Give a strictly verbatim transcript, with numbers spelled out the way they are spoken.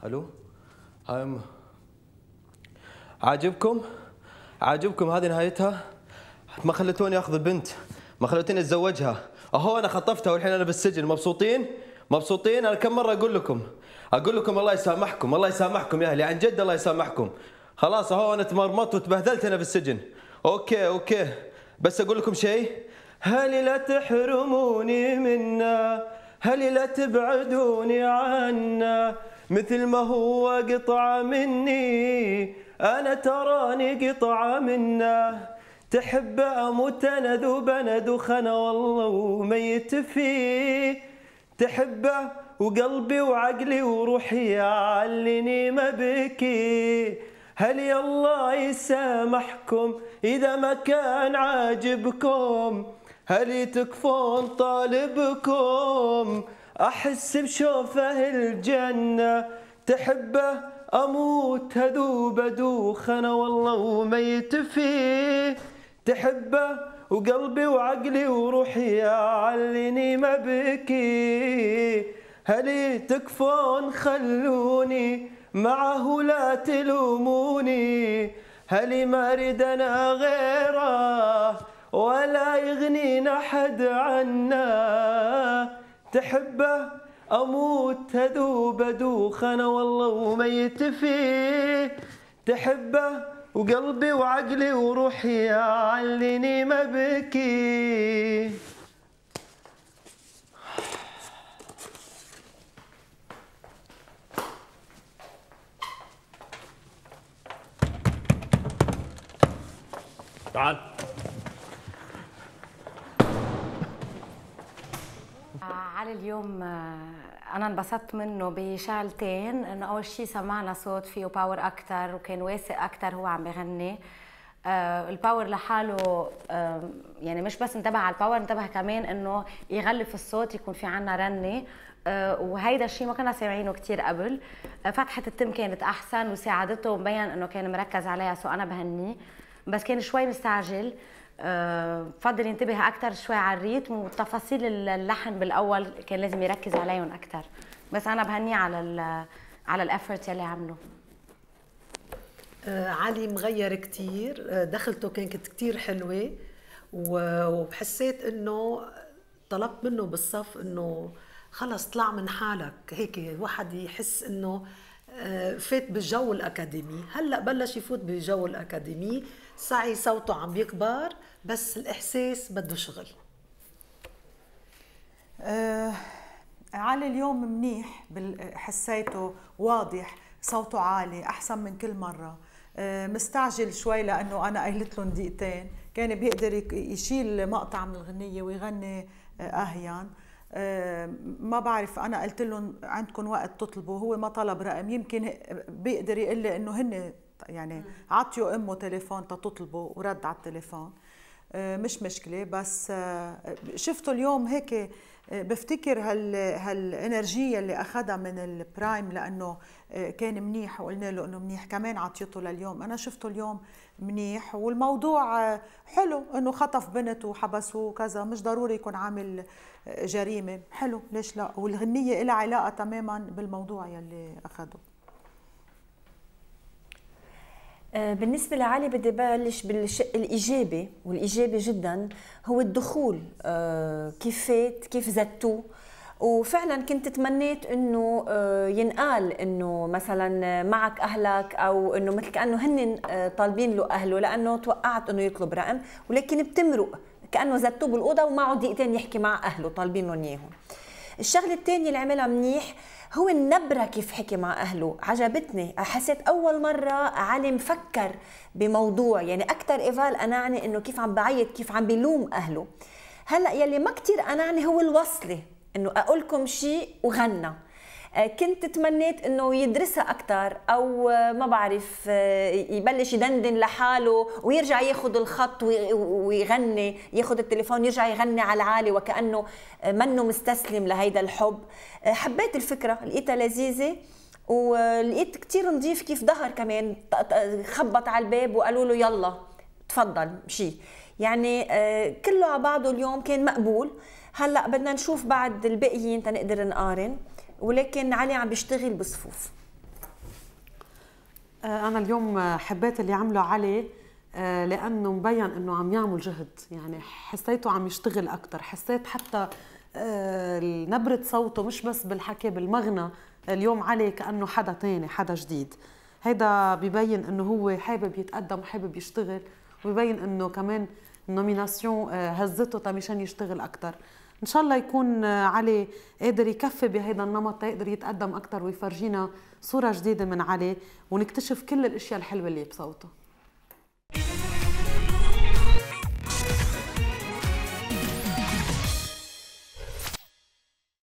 الو هاي عاجبكم؟ عاجبكم هذه نهايتها؟ ما خلتوني اخذ البنت، ما خلتوني اتزوجها، اهو انا خطفتها والحين انا بالسجن. مبسوطين؟ مبسوطين؟ انا كم مره اقول لكم اقول لكم الله يسامحكم، الله يسامحكم يا اهلي، عن جد الله يسامحكم. خلاص اهو انا تمرمطت وتبهدلت انا بالسجن. اوكي اوكي، بس اقول لكم شيء، هل لا تحرموني منا، هل لا تبعدوني عنا، مثل ما هو قطعة مني أنا تراني قطعة منه. تحب أموت أنا ذوب أنا دخنا والله وميت فيه. تحبه وقلبي وعقلي وروحي يعلني ما بكي. هل يالله يسامحكم إذا ما كان عاجبكم، هل تكفون طالبكم أحس بشوفه الجنة. تحبه أموت هذوب أدوخ أنا والله وميت فيه. تحبه وقلبي وعقلي وروحي يعلني ما بكي. هل تكفون خلوني معه لا تلوموني. هل ما أريد أنا غيره ولا يغنينا حد عنا. تحبه أموت أذوب أدوخ أنا والله وميت فيه. تحبه وقلبي وعقلي وروحي يعلني ما بكي. تعال. علي اليوم أنا انبسطت منه بشغلتين، إنه أول شيء سمعنا صوت فيه باور أكثر وكان واثق أكثر هو عم بغني. آه الباور لحاله آه يعني مش بس انتبه على الباور، انتبه كمان إنه يغلف الصوت، يكون في عنا رنة. آه وهيدا الشيء ما كنا سامعينه كثير قبل. آه فتحة التم كانت أحسن وساعدته ومبين إنه كان مركز عليها، سو أنا بهنيه. بس كان شوي مستعجل. بفضل ينتبه اكثر شوي على الريتم وتفاصيل اللحن بالاول، كان لازم يركز عليهم اكثر. بس انا بهنيه على ال على الافورت يلي عمله. آه علي مغير كثير، دخلته كانت كثير حلوه، وحسيت انه طلبت منه بالصف انه خلص طلع من حالك، هيك الواحد يحس انه فات بالجو الاكاديمي. هلا بلش يفوت بالجو الاكاديمي، سعي صوته عم بيكبر، بس الاحساس بده شغل. آه علي اليوم منيح، حسيته واضح، صوته عالي احسن من كل مره. آه مستعجل شوي لانه انا قايلت له دقيقتين، كان بيقدر يشيل مقطع من الغنيه ويغني آه اهين. أه ما بعرف، انا قلت لهم عندكم وقت تطلبوا، هو ما طلب رقم، يمكن بيقدر يقول لي انه هن يعني عطيوا امه تليفون تطلبوا ورد على التليفون. أه مش مشكله، بس أه شفته اليوم هيك. أه بفتكر هال هالانرجيه اللي اخذها من البرايم، لانه أه كان منيح وقلنا له انه منيح، كمان عطيته لليوم. انا شفته اليوم منيح، والموضوع حلو انه خطف بنت وحبسوه وكذا، مش ضروري يكون عامل جريمه، حلو ليش لا، والغنيه لها علاقه تماما بالموضوع يلي اخذه. بالنسبه لعلي بدي بلش بالشق الايجابي، والايجابي جدا هو الدخول. كيف فات، كيف زتوه، وفعلا كنت تمنيت انه ينقال انه مثلا معك اهلك، او انه مثل كانه هن طالبين له اهله، لانه توقعت انه يطلب رقم، ولكن بتمرق كانه زتوه بالاوضه ومعه دقيقتين يحكي مع اهله طالبين لهم اياهم. الشغله الثانيه اللي عملها منيح هو النبره، كيف حكي مع اهله عجبتني. حسيت اول مره علي مفكر بموضوع، يعني اكثر ايفال انعني انه كيف عم بعيط، كيف عم بيلوم اهله. هلا يلي ما كثير انعني هو الوصله، انه اقول لكم شيء وغنى. كنت تمنيت انه يدرسها اكثر، او ما بعرف يبلش يدندن لحاله ويرجع ياخذ الخط ويغني، ياخذ التليفون يرجع يغني على العالي وكانه منه مستسلم لهيدا الحب. حبيت الفكره، لقيتها لذيذه، ولقيت كثير نظيف كيف ظهر كمان خبط على الباب وقالوا له يلا تفضل مشي. يعني كله على بعضه اليوم كان مقبول. هلا بدنا نشوف بعد الباقيين تنقدر نقارن، ولكن علي عم بيشتغل بصفوف. أنا اليوم حبيت اللي عمله علي لأنه مبين إنه عم يعمل جهد، يعني حسيته عم يشتغل أكتر، حسيت حتى نبرة صوته مش بس بالحكي بالمغنى اليوم علي كأنه حدا تاني، حدا جديد. هيدا ببين إنه هو حابب يتقدم وحابب يشتغل، وببين إنه كمان النوميناسيون هزته تا مشان يشتغل أكتر. إن شاء الله يكون علي قادر يكفي بهيدا النمط، يقدر يتقدم أكتر ويفرجينا صورة جديدة من علي، ونكتشف كل الأشياء الحلوة اللي بصوته.